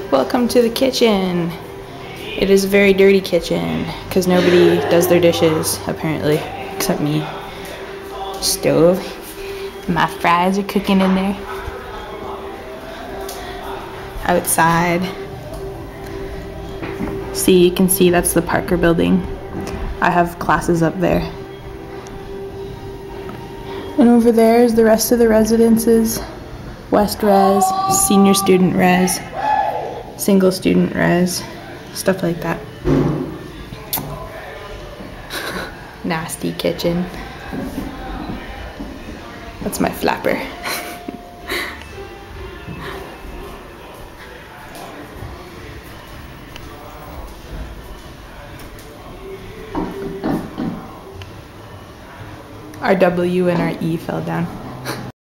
Welcome to the kitchen. It is a very dirty kitchen because nobody does their dishes apparently, except me. Stove. My fries are cooking in there. Outside. See, you can see that's the Parker building. I have classes up there. And over there is the rest of the residences. West Res, Senior Student Res, Single Student Res, stuff like that. Nasty kitchen. That's my flapper. Our W and our E fell down.